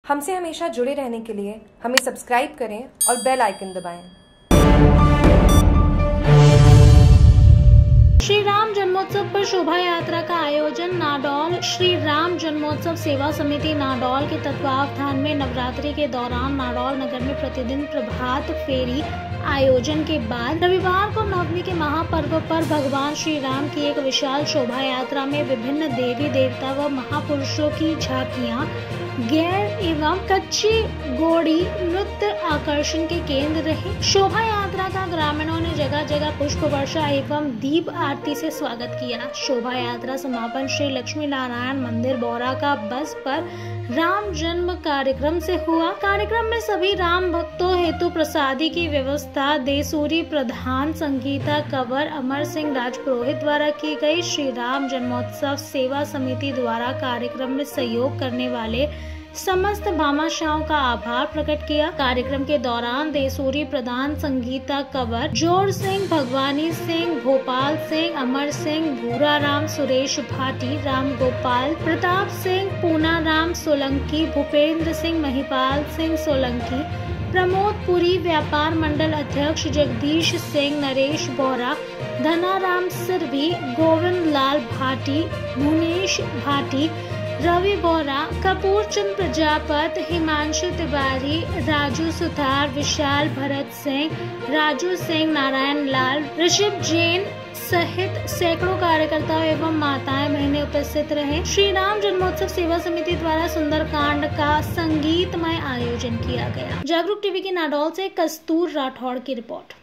हमसे हमेशा जुड़े रहने के लिए हमें सब्सक्राइब करें और बेल आइकन दबाएं। श्री राम जन्मोत्सव पर शोभा यात्रा का आयोजन नाडौल श्री राम जन्मोत्सव सेवा समिति नाडौल के तत्वावधान में नवरात्रि के दौरान नाडौल नगर में प्रतिदिन प्रभात फेरी आयोजन के बाद रविवार को नवमी के महापर्व पर भगवान श्री राम की एक विशाल शोभा यात्रा में विभिन्न देवी देवता व महापुरुषों की झांकियां, गैर एवं कच्ची घोड़ी नृत्य आकर्षण के केंद्र रहे। शोभा यात्रा का ग्रामीणों ने जगह जगह पुष्प वर्षा एवं दीप आरती से स्वागत किया। शोभा यात्रा समापन श्री लक्ष्मी नारायण मंदिर बौरा का बस पर राम जन्म कार्यक्रम से हुआ। कार्यक्रम में सभी राम भक्तों हेतु प्रसादी की व्यवस्था देसूरी प्रधान संगीता कंवर अमर सिंह राजपुरोहित द्वारा की गई। श्री राम जन्मोत्सव सेवा समिति द्वारा कार्यक्रम में सहयोग करने वाले समस्त भामाशाहों का आभार प्रकट किया। कार्यक्रम के दौरान देसूरी प्रधान संगीता कंवर, जोर सिंह, भगवानी सिंह, भोपाल सिंह, अमर सिंह, भूरा राम, सुरेश भाटी, राम गोपाल, प्रताप सिंह, पूना राम सोलंकी, भूपेंद्र सिंह, महिपाल सिंह सोलंकी, प्रमोद पुरी, व्यापार मंडल अध्यक्ष जगदीश सिंह, नरेश बोरा, धनाराम सिरभी, गोविंद लाल भाटी, भुवनेश भाटी, रवि बोरा, कपूर चंद प्रजापत, हिमांशु तिवारी, राजू सुथार, विशाल भरत सिंह, राजू सिंह, नारायण लाल, ऋषभ जैन सहित सैकड़ों कार्यकर्ताओं एवं माताएं बहनें उपस्थित रहे। श्री राम जन्मोत्सव सेवा समिति द्वारा सुंदरकांड का संगीतमय आयोजन किया गया। जागरूक टीवी की नाडौल से कस्तूर राठौड़ की रिपोर्ट।